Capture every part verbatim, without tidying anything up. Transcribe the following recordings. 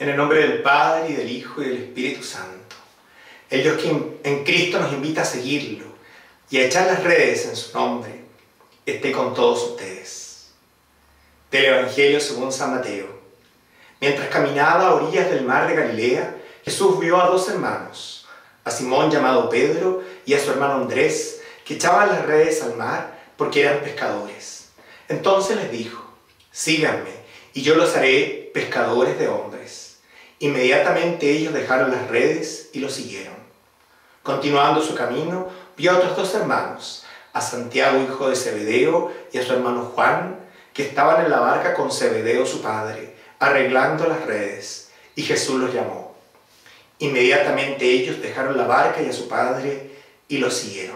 En el nombre del Padre, y del Hijo, y del Espíritu Santo. El Dios que en Cristo nos invita a seguirlo y a echar las redes en su nombre, esté con todos ustedes. Del Evangelio según San Mateo. Mientras caminaba a orillas del mar de Galilea, Jesús vio a dos hermanos, a Simón llamado Pedro y a su hermano Andrés, que echaban las redes al mar porque eran pescadores. Entonces les dijo: síganme, y yo los haré pescadores de hombres. Inmediatamente ellos dejaron las redes y lo siguieron. Continuando su camino, vio a otros dos hermanos, a Santiago, hijo de Zebedeo, y a su hermano Juan, que estaban en la barca con Zebedeo su padre, arreglando las redes, y Jesús los llamó. Inmediatamente ellos dejaron la barca y a su padre y lo siguieron.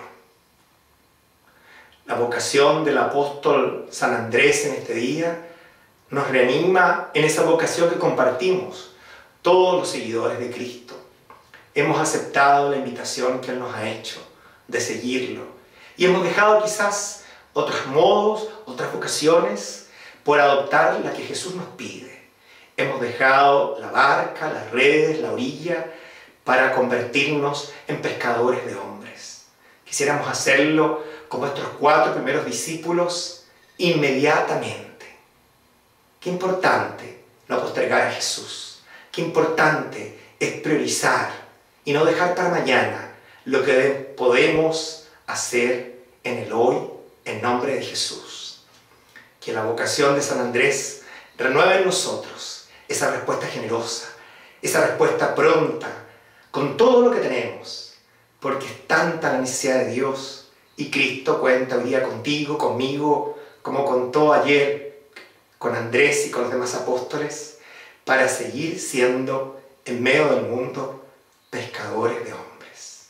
La vocación del apóstol San Andrés en este día nos reanima en esa vocación que compartimos todos los seguidores de Cristo. Hemos aceptado la invitación que Él nos ha hecho de seguirlo y hemos dejado quizás otros modos, otras vocaciones por adoptar la que Jesús nos pide. Hemos dejado la barca, las redes, la orilla para convertirnos en pescadores de hombres. Quisiéramos hacerlo como estos cuatro primeros discípulos inmediatamente. Qué importante no postergar a Jesús. Qué importante es priorizar y no dejar para mañana lo que podemos hacer en el hoy, en nombre de Jesús. Que la vocación de San Andrés renueve en nosotros esa respuesta generosa, esa respuesta pronta, con todo lo que tenemos, porque es tanta la necesidad de Dios y Cristo cuenta hoy día contigo, conmigo, como contó ayer con Andrés y con los demás apóstoles, para seguir siendo, en medio del mundo, pescadores de hombres.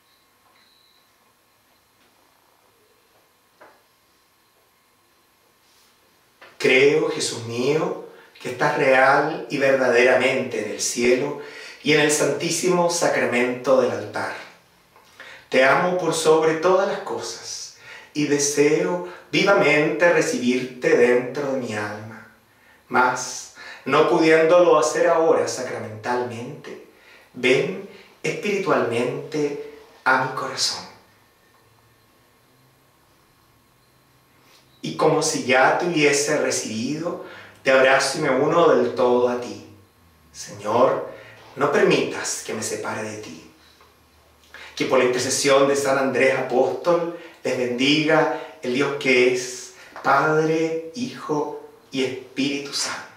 Creo, Jesús mío, que estás real y verdaderamente en el cielo y en el santísimo sacramento del altar. Te amo por sobre todas las cosas y deseo vivamente recibirte dentro de mi alma. Mas, no pudiéndolo hacer ahora sacramentalmente, ven espiritualmente a mi corazón. Y como si ya te hubiese recibido, te abrazo y me uno del todo a ti. Señor, no permitas que me separe de ti. Que por la intercesión de San Andrés Apóstol les bendiga el Dios que es Padre, Hijo y Espíritu Santo.